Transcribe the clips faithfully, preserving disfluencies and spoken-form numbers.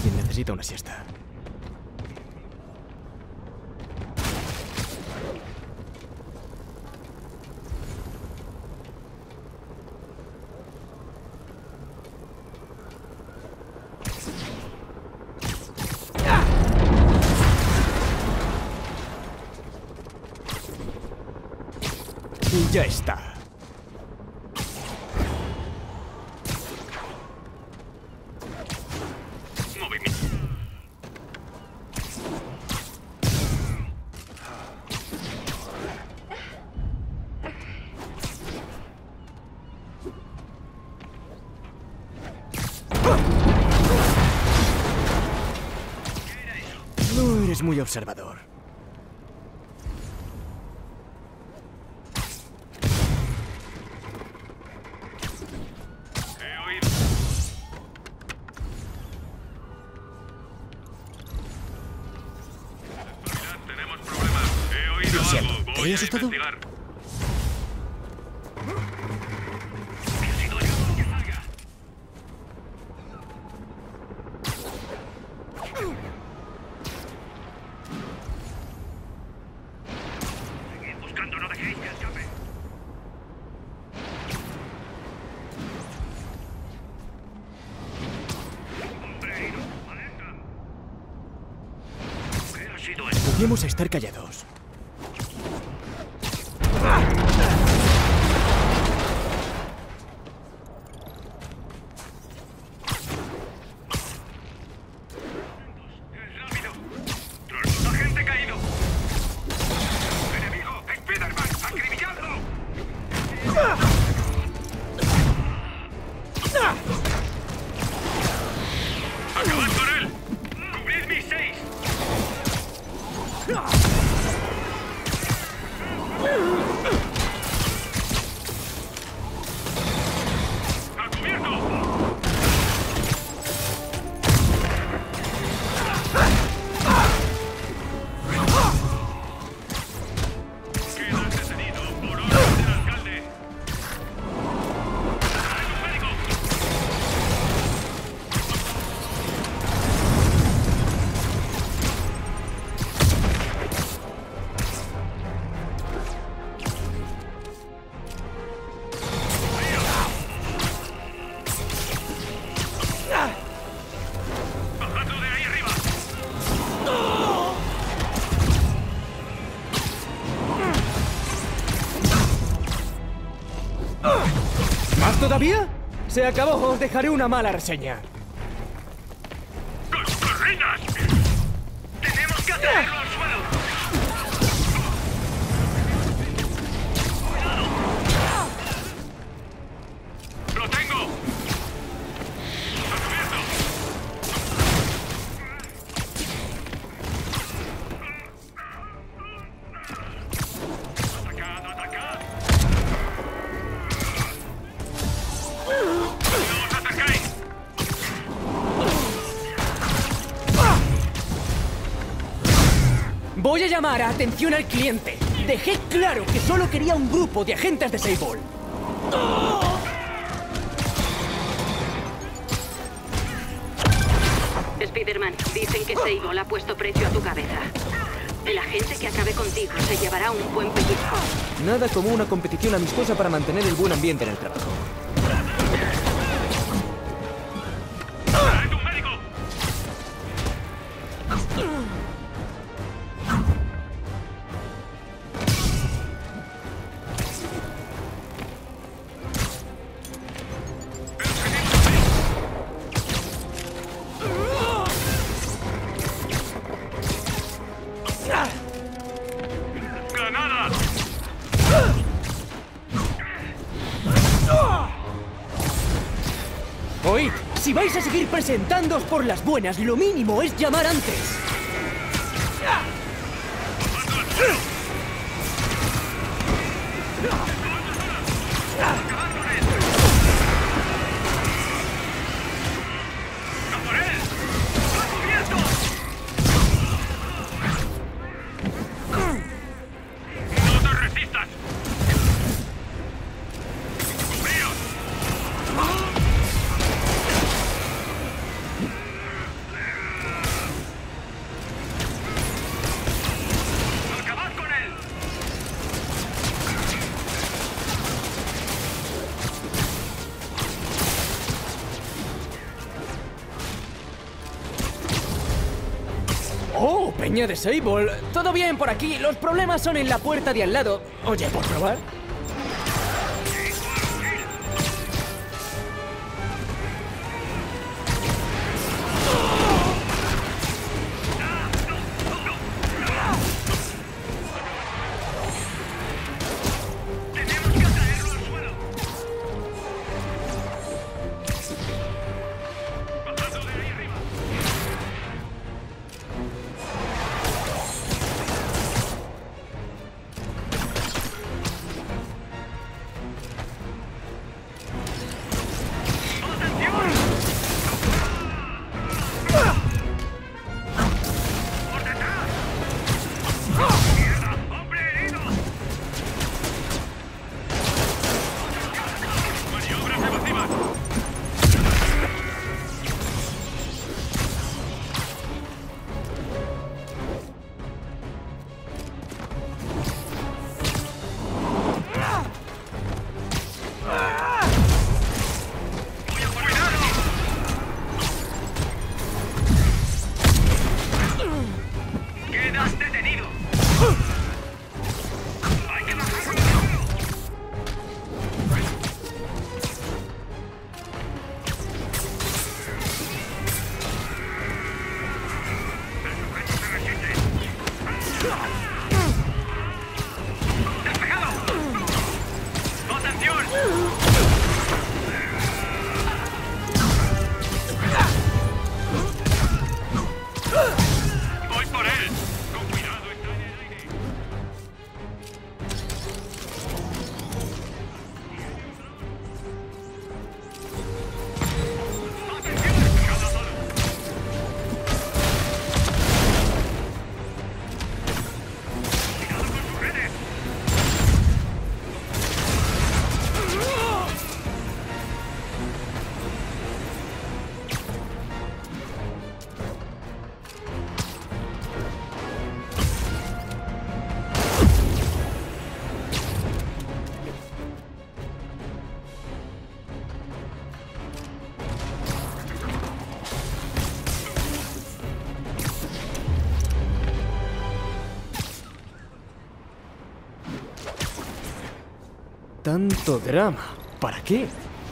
Alguien necesita una siesta. Y ya está. No eres muy observador. Lo siento, ¿te he asustado? Podríamos estar callados. ¿Todavía? Se acabó, os dejaré una mala reseña. ¡Corridas! ¡Tenemos que atraerlo al suelo! ¡Lo tengo! ¡Atacad, atacad! Voy a llamar a atención al cliente. Dejé claro que solo quería un grupo de agentes de Sable. Spider-Man, dicen que Sable ha puesto precio a tu cabeza. El agente que acabe contigo se llevará un buen pellizco. Nada como una competición amistosa para mantener el buen ambiente en el trabajo. Oíd, si vais a seguir presentándoos por las buenas, lo mínimo es llamar antes. Oh, Peña de Sable. Todo bien por aquí. Los problemas son en la puerta de al lado. Oye, ¿por probar? Tanto drama. ¿Para qué?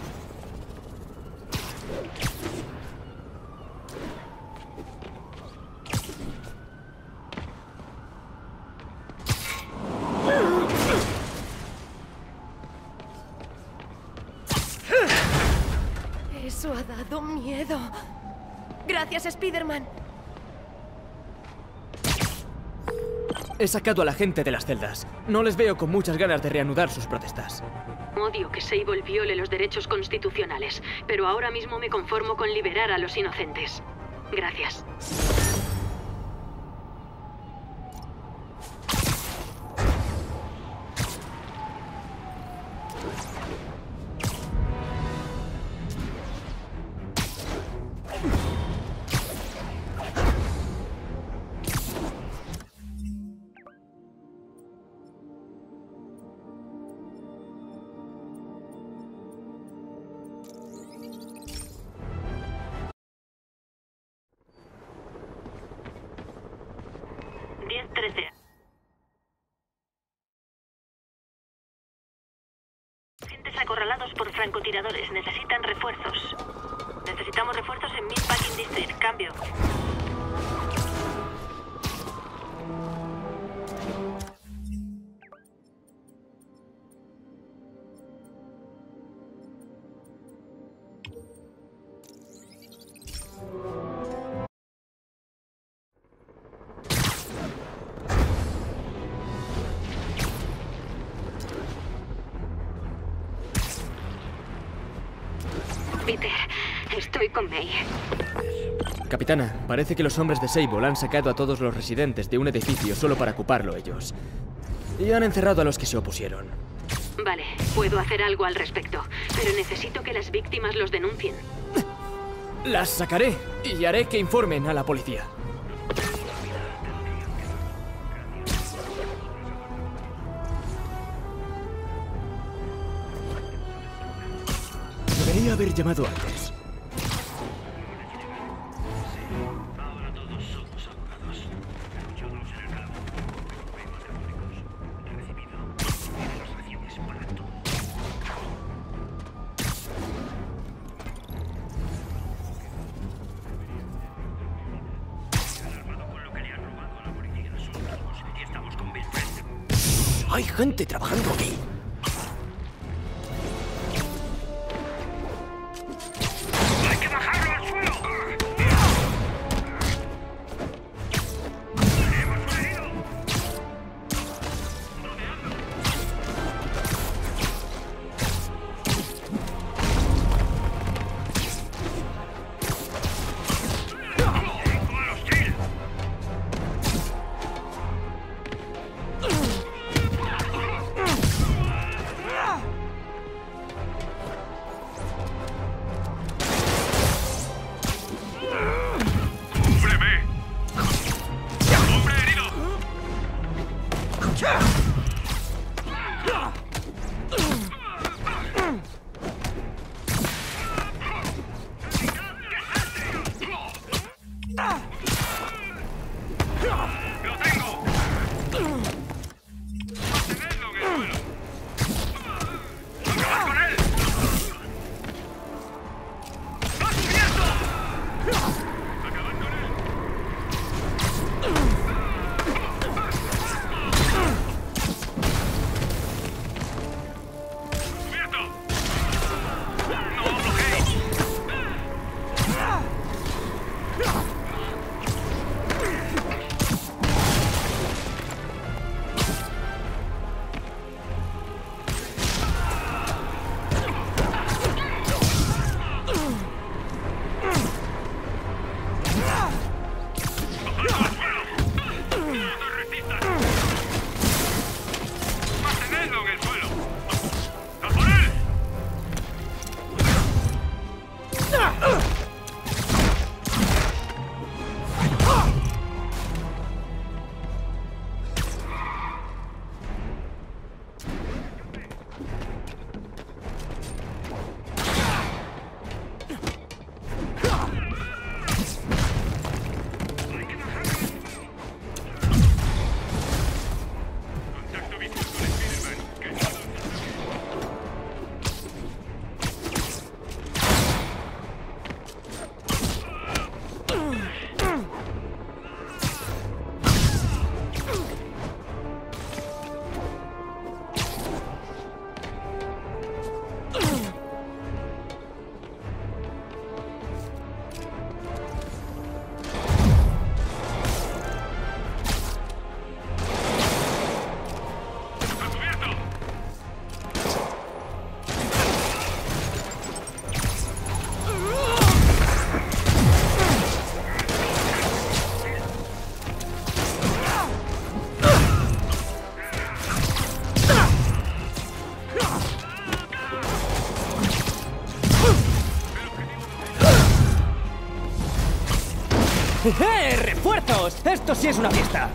Eso ha dado miedo. Gracias, Spider-Man. He sacado a la gente de las celdas. No les veo con muchas ganas de reanudar sus protestas. Odio que Sable viole los derechos constitucionales, pero ahora mismo me conformo con liberar a los inocentes. Gracias. diez trece. Agentes acorralados por francotiradores. Necesitan refuerzos. Necesitamos refuerzos en Meatpacking District. Cambio. Peter, estoy con May. Capitana, parece que los hombres de Sable han sacado a todos los residentes de un edificio solo para ocuparlo ellos. Y han encerrado a los que se opusieron. Vale, puedo hacer algo al respecto, pero necesito que las víctimas los denuncien. Las sacaré y haré que informen a la policía. Debería haber llamado antes. Ahora todos somos abogados. Hay gente trabajando aquí. ¡Hay que bajarlo al suelo! ¡Tenemos un herido! ¡Vehículo hostil! ¡Cúbreme! ¡Hombre herido! ¡Lo tengo! ¡Mantenedlo en el suelo! ¡Acabad con él! ¡Va subiendo! ¡Acabad con él! ¡Cubierto! ¡No bloqueéis! ¡Mantenedlo en el suelo! ¡A por él! Contacto visual con Spiderman. Que no ¡Está cubierto! ¡Eh! ¡Refuerzos! ¡Esto sí es una fiesta!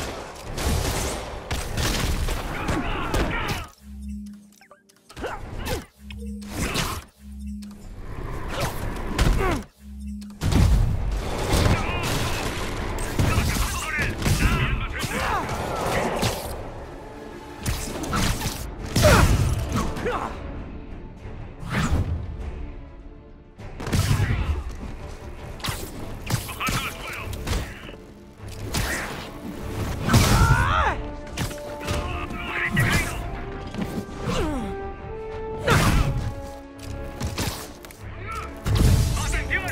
¡Bajando al suelo! ¡Atención!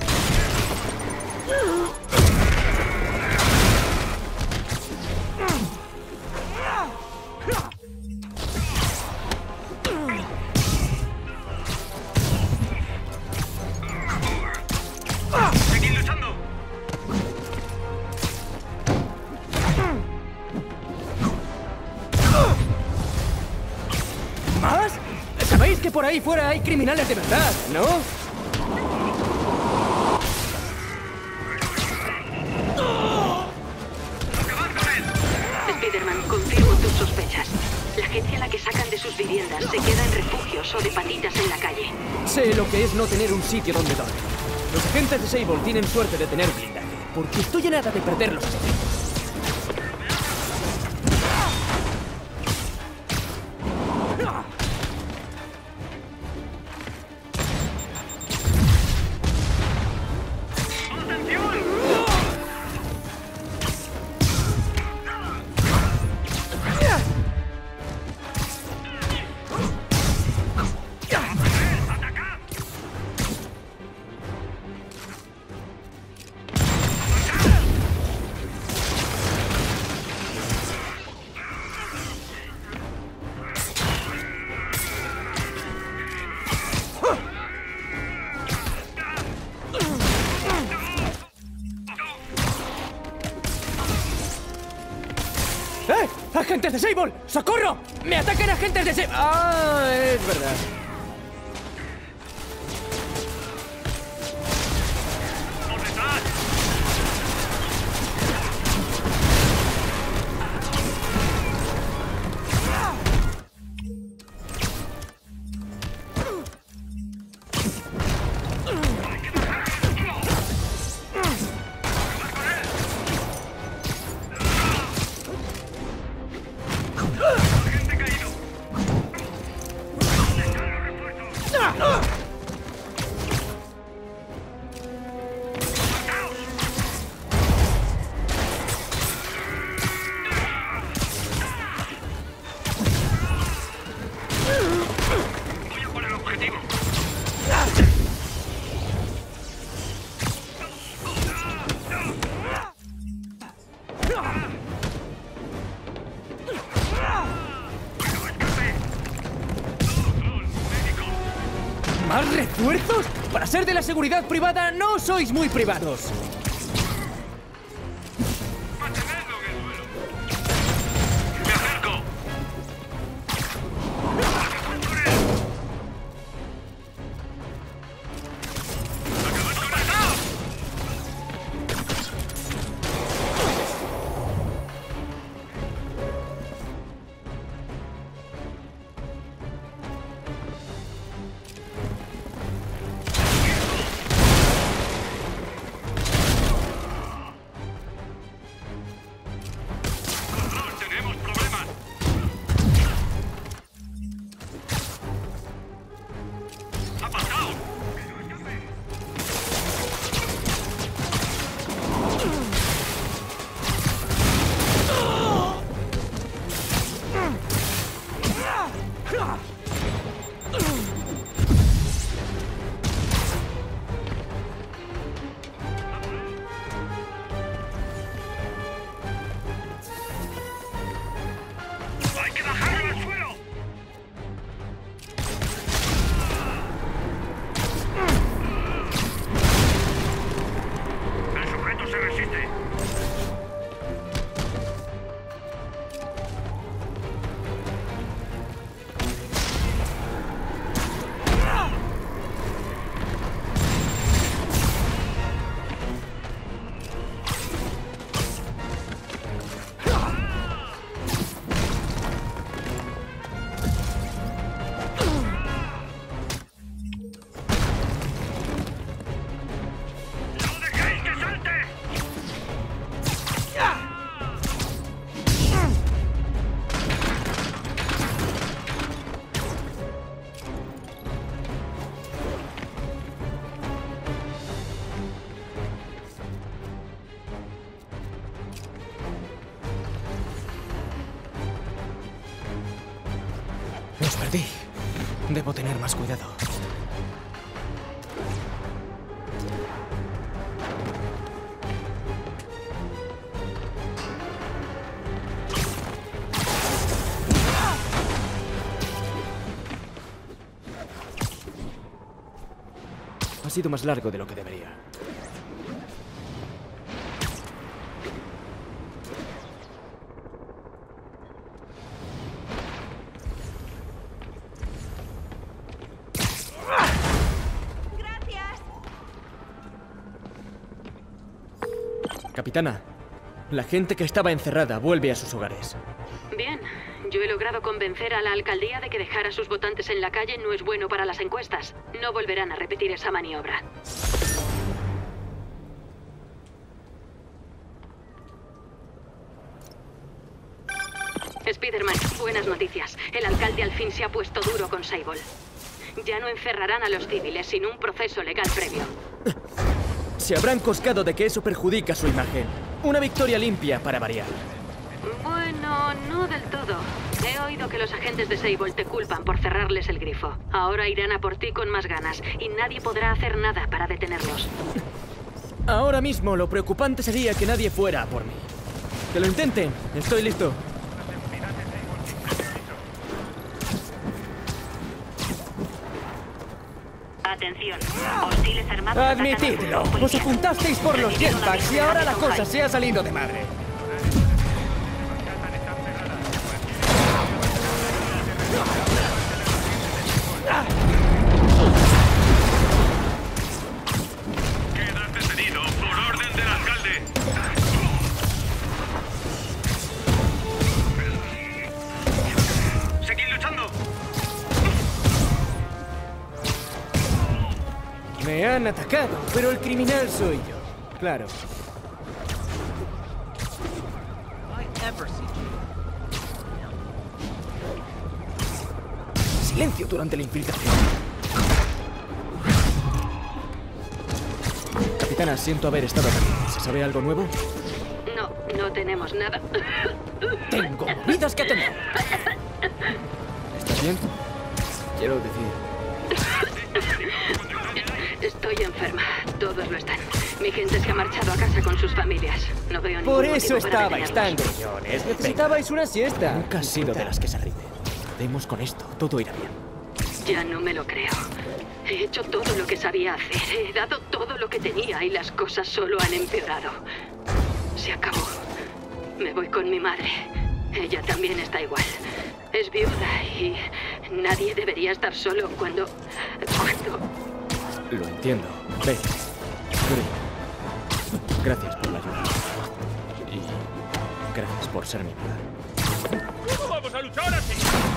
¡Seguid luchando! ¿Más? Sabéis que por ahí fuera hay criminales de verdad, ¿no? ¡Acabad con él! Spiderman, confirmo tus sospechas. La gente a la que sacan de sus viviendas se queda en refugios o de patitas en la calle. Sé lo que es no tener un sitio donde dormir. Los agentes de Sable tienen suerte de tener blindaje, porque estoy en nada de perder los espejos. ¡Eh! ¡Agentes de Sable! ¡Socorro! ¡Me atacan agentes de Sable! ¡Ah! Es verdad. ¡Por detrás! ¿Más refuerzos? Para ser de la seguridad privada, no sois muy privados. ¡Mantenedlo en el suelo! ¡Me acerco! ¡Tenemos problemas! ¡Ha pasado! ¡Hay que bajarlo al suelo! El sujeto se resiste. ¡No dejéis que salte! Los perdí. Debo tener más cuidado. Ha sido más largo de lo que debería. Capitana, la gente que estaba encerrada vuelve a sus hogares. Bien, yo he logrado convencer a la alcaldía de que dejar a sus votantes en la calle no es bueno para las encuestas. No volverán a repetir esa maniobra. Spider-Man, buenas noticias. El alcalde al fin se ha puesto duro con Sable. Ya no encerrarán a los civiles sin un proceso legal previo. Se habrán coscado de que eso perjudica su imagen. Una victoria limpia para variar. Bueno, no del todo. He oído que los agentes de Sable te culpan por cerrarles el grifo. Ahora irán a por ti con más ganas y nadie podrá hacer nada para detenerlos. Ahora mismo lo preocupante sería que nadie fuera a por mí. Que lo intenten. Estoy listo. Atención, hostiles armados. Admitidlo, os apuntasteis por los jetpacks y ahora la cosa se ha salido de madre. han atacado, pero el criminal soy yo. Claro. Silencio durante la infiltración. Capitana, siento haber estado aquí. ¿Se sabe algo nuevo? No, no tenemos nada. Tengo movidas que atender. ¿Estás bien? Quiero decir... Estoy enferma. Todos lo están. Mi gente se ha marchado a casa con sus familias. No veo ningún Por motivo eso para estabais tan detenerlos. grillones. Necesitabais una siesta. Nunca has sido de las que se rinden. Demos con esto. Todo irá bien. Ya no me lo creo. He hecho todo lo que sabía hacer. He dado todo lo que tenía y las cosas solo han empeorado. Se acabó. Me voy con mi madre. Ella también está igual. Es viuda y nadie debería estar solo cuando... cuando... Lo entiendo. Ve. Yuri. Gracias por la ayuda. Y gracias por ser mi amiga. ¡Vamos a luchar así!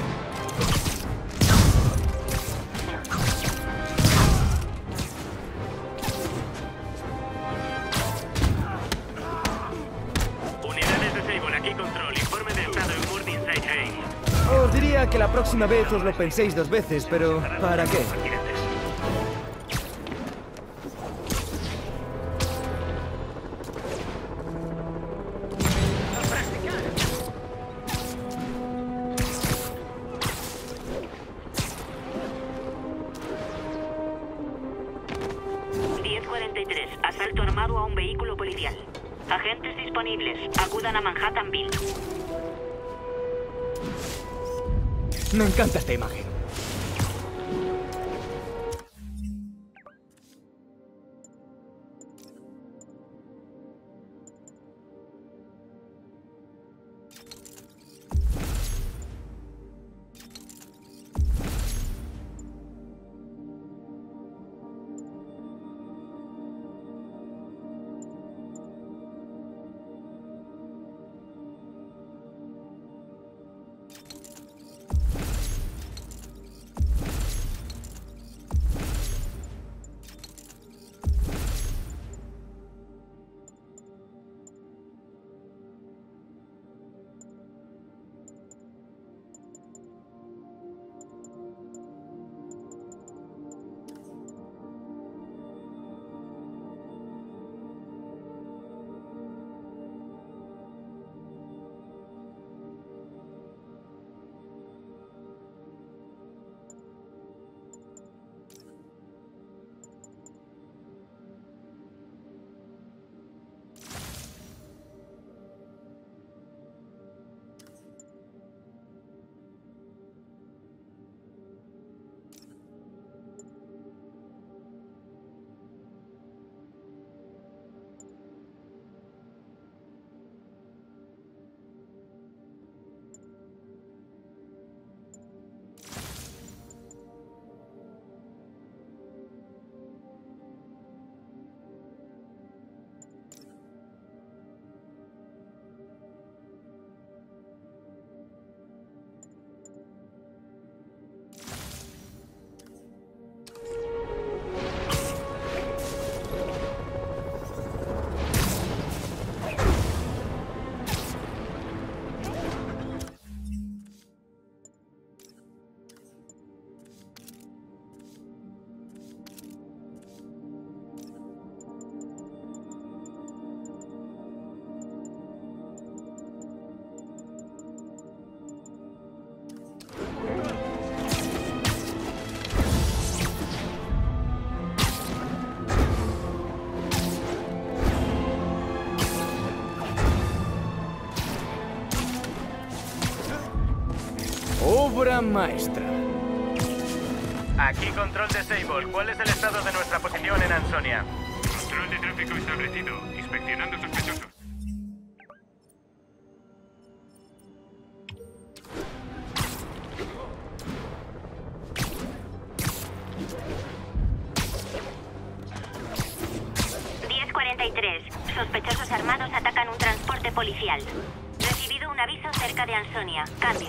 Unidades de Sable, aquí control. Informe de estado en Morningside Haze. Os diría que la próxima vez os lo penséis dos veces, pero ¿para qué? diez cuarenta y tres. Asalto armado a un vehículo policial. Agentes disponibles. Acudan a Manhattanville. Me encanta esta imagen. Obra maestra. Aquí control de Sable. ¿Cuál es el estado de nuestra posición en Ansonia? Control de tráfico establecido. Inspeccionando sospechosos. diez cuarenta y tres. Sospechosos armados atacan un transporte policial. Recibido un aviso cerca de Ansonia. Cambio.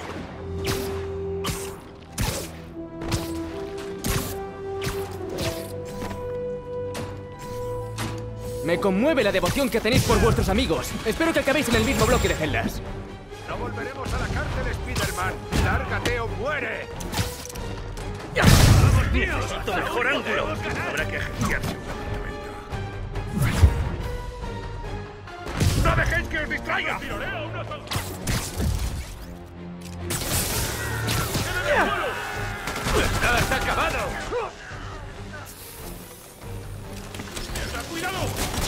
Me conmueve la devoción que tenéis por vuestros amigos. Espero que acabéis en el mismo bloque de celdas. No volveremos a la cárcel, Spider-Man. Lárgate o muere. ¡Vamos, tío! Necesito mejor ángulo. Habrá que agenciarse un apartamento. ¡No dejéis que os distraiga! ¡Nada está acabado! ¡Cuidado!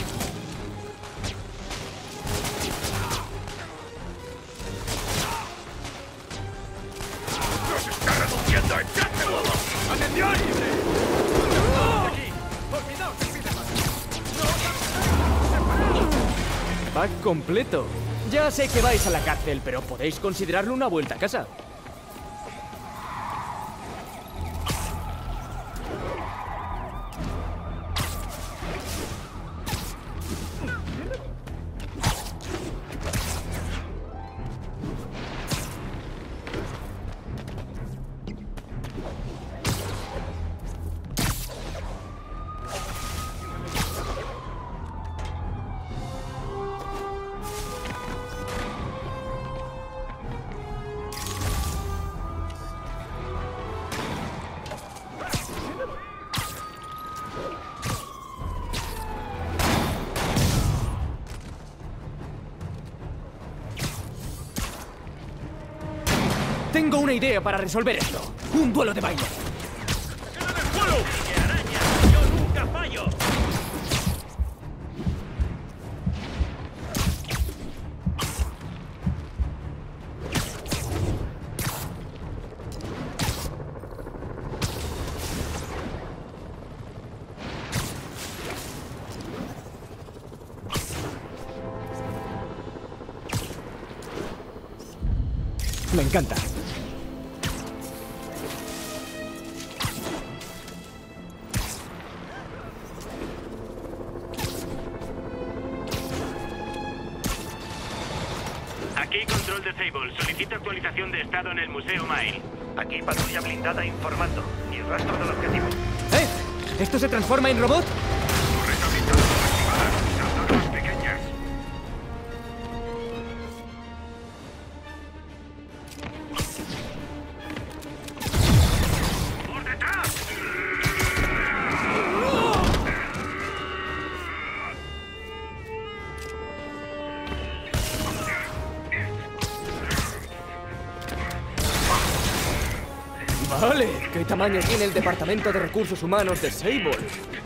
¡Nos está reduciendo a echárselo! ¡Atención! ¡Aquí! ¡Olvidaos de Spider-Man! Pack completo. Ya sé que vais a la cárcel, pero podéis considerarlo una vuelta a casa. Tengo una idea para resolver esto. Un duelo de baile. ¡Araña! ¡Yo nunca fallo! Me encanta. Aquí control de Sable. Solicito actualización de estado en el Museo Mile. Aquí patrulla blindada informando. Y rastro del objetivo. ¿Eh? ¿Esto se transforma en robot? Armas pequeñas. ¡Por detrás! Vale, ¿qué tamaño tiene el Departamento de Recursos Humanos de Sable?